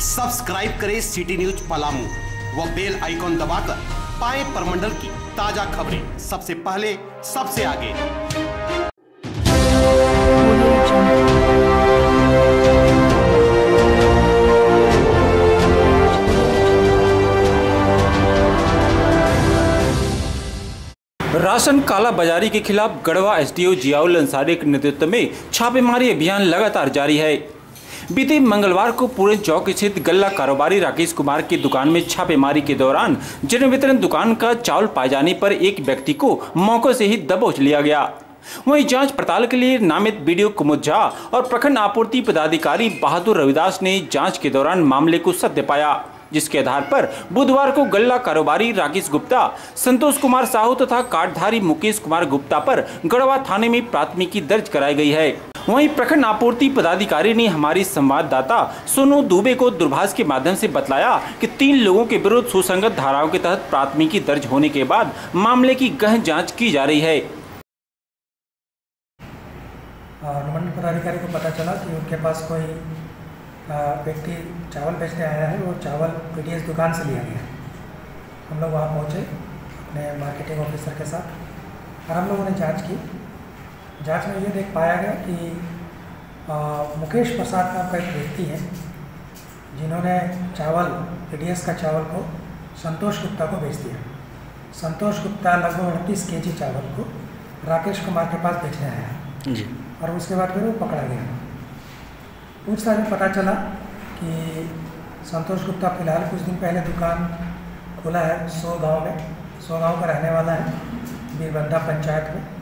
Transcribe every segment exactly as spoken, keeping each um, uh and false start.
Subscribe करें city news Palamu व bell icon दबाकर पाएं परमंडल की ताजा खबरें सबसे पहले सबसे आगे। राशन कालाबाजारी के खिलाफ गढ़वा एसडीओ जियाउल अंसारी के नेतृत्व में छापेमारी अभियान लगातार जारी है। बीते मंगलवार को पूरे चौक स्थित गल्ला कारोबारी राकेश कुमार की दुकान में छापेमारी के दौरान जन वितरण दुकान का चावल पाए जाने पर एक व्यक्ति को मौके से ही दबोच लिया गया। वहीं जांच पड़ताल के लिए नामित बीडीओ कुमुद झा और प्रखंड आपूर्ति पदाधिकारी बहादुर रविदास ने जांच के दौरान मामले को सत्य पाया, जिसके आधार पर बुधवार को गल्ला कारोबारी राकेश गुप्ता, संतोष कुमार साहू तथा कार्डधारी मुकेश कुमार गुप्ता पर गढ़वा थाने में प्राथमिकी दर्ज कराई गई है। वहीं प्रखंड आपूर्ति पदाधिकारी ने हमारी संवाददाता सोनू दुबे को दूरभाष के माध्यम से बतलाया कि तीन लोगों के विरुद्ध सुसंगत धाराओं के तहत प्राथमिकी दर्ज होने के बाद मामले की गहन जाँच की जा रही है। अनुमंडल पदाधिकारी को पता चला कि उनके पास कोई व्यक्ति चावल बेचने आया है और चावल पीडीएस दुकान से लिया गया। हम लोग वहाँ पहुँचे अपने मार्केटिंग ऑफिसर के साथ और हम लोगों ने जांच की। जांच में ये देख पाया गया कि आ, मुकेश प्रसाद नाम का एक व्यक्ति है जिन्होंने चावल पीडीएस का चावल को संतोष गुप्ता को बेच दिया। संतोष गुप्ता लगभग अड़तीस के जी चावल को राकेश कुमार के पास बेचने आया जी। और उसके बाद फिर वो पकड़ा गया। पूछताछ में पता चला कि संतोष गुप्ता फिलहाल कुछ दिन पहले दुकान खोला है सो गांव में। सो गांव का रहने वाला है, बीरबंधा पंचायत में।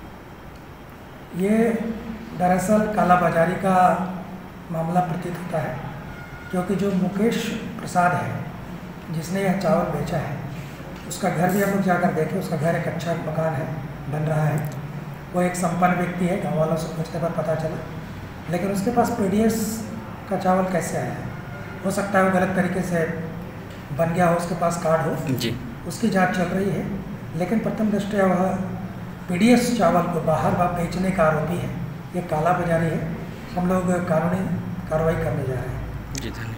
ये दरअसल कालाबाजारी का मामला प्रतीत होता है, क्योंकि जो मुकेश प्रसाद है जिसने यह चावल बेचा है उसका घर भी हम लोग जाकर देखे। उसका घर एक अच्छा मकान है, बन रहा है। वो एक संपन्न व्यक्ति है, गाँव वालों से पूछने पर पता चला। लेकिन उसके पास पीडीएस का चावल कैसे आया है? हो सकता है वो गलत तरीके से बन गया हो, उसके पास कार्ड हो जी। उसकी जांच चल रही है, लेकिन प्रथम दृष्टया वह पीडीएस चावल को बाहर बाहर बेचने का आरोपी है। ये काला बाजारी है। हम लोग कानूनी कार्रवाई करने जा रहे हैं जी। धन्यवाद।